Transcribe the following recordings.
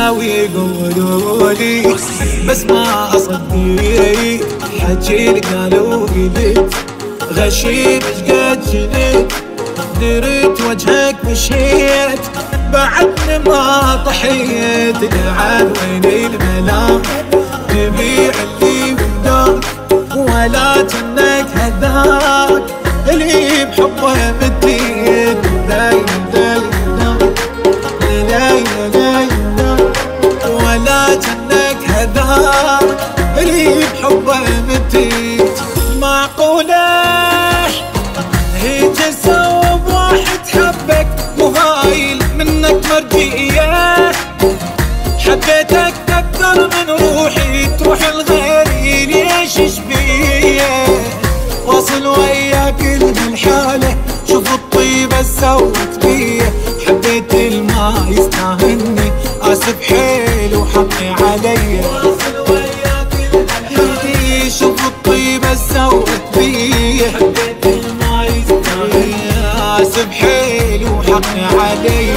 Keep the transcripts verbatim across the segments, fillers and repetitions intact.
ويقولوا لي بس ما اصدق حجي قالوا قلت غشيم شقد جنيت دريت وجهك مشيت بعدني ما طحيت العن وين الملام تبيع اللي بداك ولا جنك هذاك اللي بحبه مديت دايم دايم دايم دايم ولا جنك هذاك اللي بحبه مديت معقوله هي تسوى بواحد حبك وهايل منك مرجئيه حبيتك اكثر من روحي تروح لغيري ليش شبيه واصل وياك الحاله شوف الطيبه سوت بيه حبيت الما يستاهلني اسف حيل وحقي علي واصل وياك الحاله شوف الطيبه سوت بيه حبيت الما يستاهلني اسف حيل وحقي علي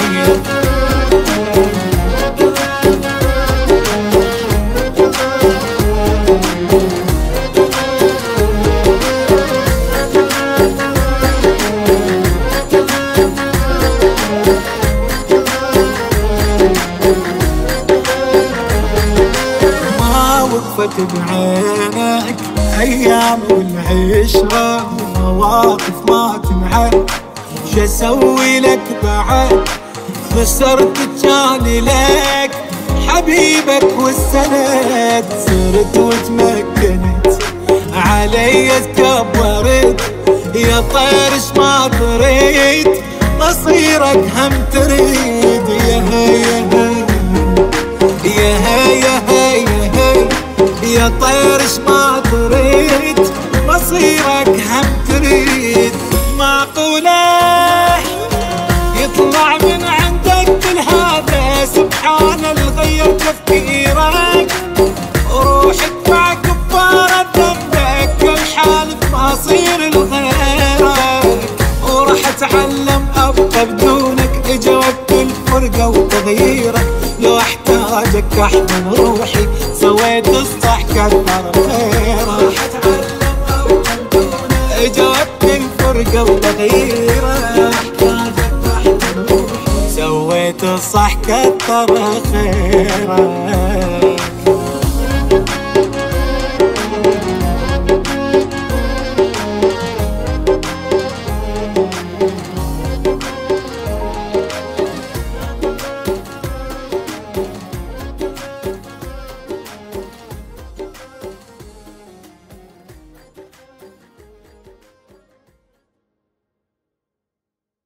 وقفت بعينك ايام والعشره ومواقف ما تنعد شو اسوي لك بعد خسرت الجاني لك حبيبك والسند صرت وتمكنت علي تكبرت يا طيرش ما تريد مصيرك هم تريد يا هيا يا هيا هيا يا طيرش ما تريد مصيرك هم تريد معقوله يطلع من عندك كل هذا سبحان الغير تفكيرك روح ادفع كفارة ذنبك الحالف ما اصير لغيرك وراح اتعلم ابقى بدونك اجا وقت الفرقة وتغييرك لو احتاجك احضن روحي سويت الصح كثر خيرك راح اتعلم ابقى بدونك اجا وقت الفرقة وتغييرك احتاجك احضن روحي سويت الصح كثر خيرك